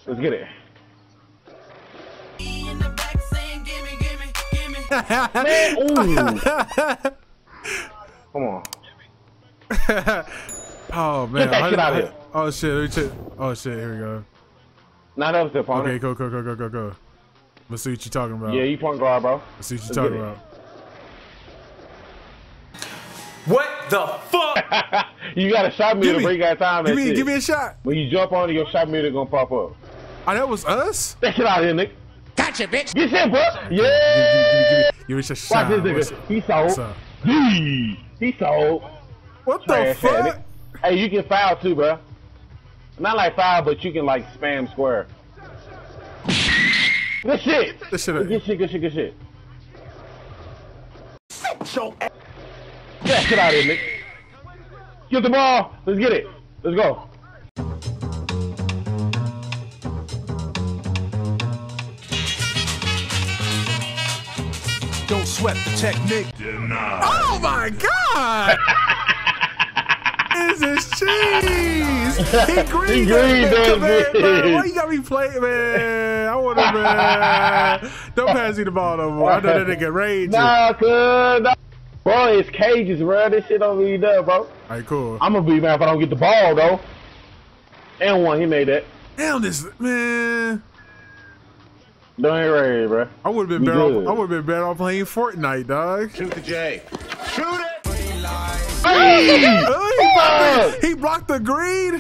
Let's get it. Man, ooh. Come on. Oh man. Get that shit out of here. Oh shit, let me check. Oh shit, here we go. Nah, that was the opponent. Okay, go. Let's see what you talking about. Yeah, you point guard, bro. Let's see what you talking about. What the fuck? You got a shot meter, but you got time. Give me a shot. When you jump on it, your shot meter gonna pop up. Oh, that was us? That shit out of here, Nick. Gotcha, bitch. Get shit, bro. Yeah. Give me a shot. Watch this nigga. He sold. He sold. What the fuck? Hey, you can foul too, bro. Not like foul, but you can like spam square. Good shit. Good shit. Get that shit out of here, Nick. Get the ball. Let's get it. Let's go. Don't sweat the technique. Oh my god! Is this cheese? He green that man. Why you got me playing, man? I want to, man. Don't pass me the ball no more. I know that nigga rage. Nah, cuz. Bro, it's cages, bro. This shit don't be done, bro. Alright, cool. I'm gonna be mad if I don't get the ball, though. And one, he made that. Damn this, man. Don't ain't ready, bro. I would have been better off. I would have been better off playing Fortnite, dog. Shoot the J. Shoot it. Hey! He blocked the green.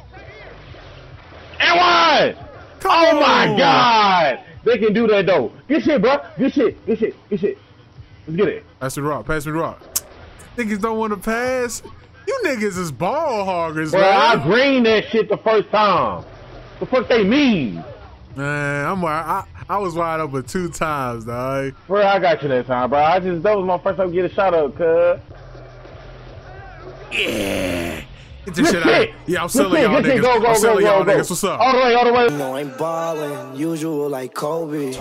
And one! Oh my god! They can do that though. Good shit, bro. Good shit. Let's get it. Pass me the rock. Niggas don't want to pass. You niggas is ball hoggers, bro. Man. I green that shit the first time. The fuck they mean? Man, I was wide open 2 times, dog. Bro, I got you that time, bro. That was my first time to get a shot up, cuz. Yeah. Get this shit out. Yeah, I'm selling y'all niggas. I'm selling y'all niggas. What's up? All the way. No, I'm ballin', usual like Kobe.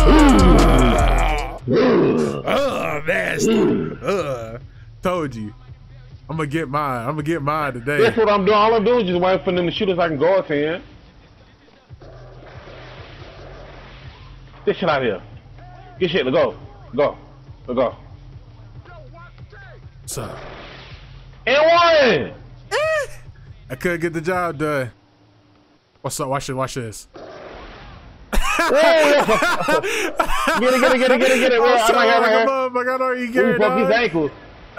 Nasty. Told you. I'm gonna get mine today. That's what I'm doing. All I'm doing is just waiting for them to shoot us. I can go to him. This shit out here. Get shit. Let's go. What's up? And one. I couldn't get the job done. What's up? Watch this. Get it. I know you get it. Fuck his ankles.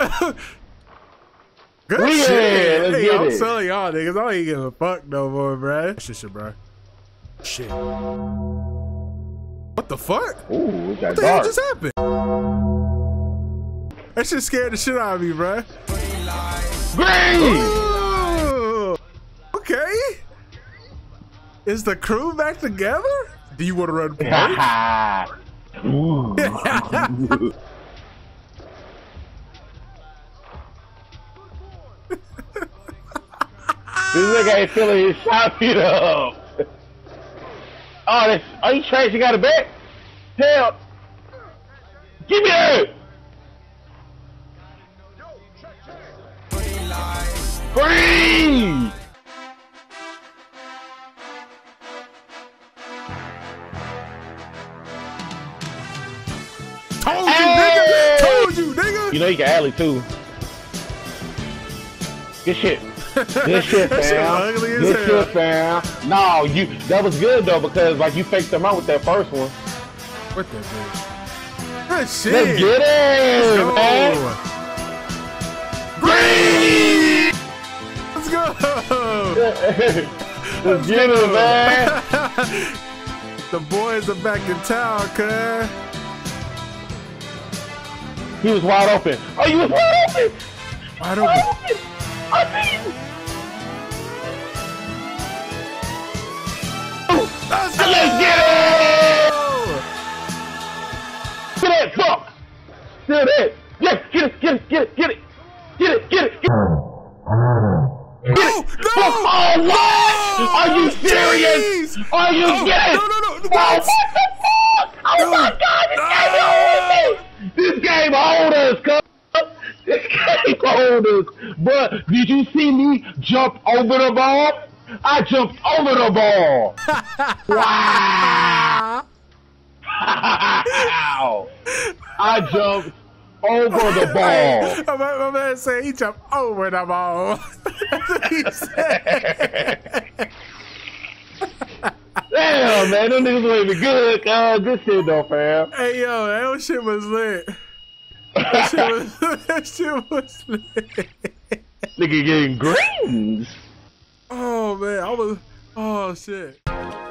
Good shit. Hey, I'm selling y'all niggas. I ain't give a fuck no more, bruh. Shit, bruh. Shit. What the fuck? Ooh, what the hell just happened? That shit scared the shit out of me, bruh. Green! Okay. Is the crew back together? Do you want to run play? This nigga ain't feeling his shot feet up. Oh, are you trash? You got a bet? Hell. Give me that! Green! Told you, nigga! You know you can alley too. Good shit. Good shit, fam. Good shit, fam. No, that was good though because like you faked them out with that first one. What the bitch? Good shit. Let's get it, man. Green! Let's go. Let's get it, man. The boys are back in town, cuz. He was wide open. Oh, you was wide open. Wide open. I see you. Let's get it. Get that fuck. Get it. Yes, get it. Oh, what? Are you serious? Are you serious? No. What the fuck? Oh my God, this game hold us, cuz. This game hold us. But did you see me jump over the ball? I jumped over the ball. Wow. I jumped over the ball. My man said he jumped over the ball. That's what he said. Damn, man, them niggas ain't even good. Good shit though, fam. Hey, yo, that shit was lit. That shit was lit. Nigga getting greens. Oh, man, oh, shit.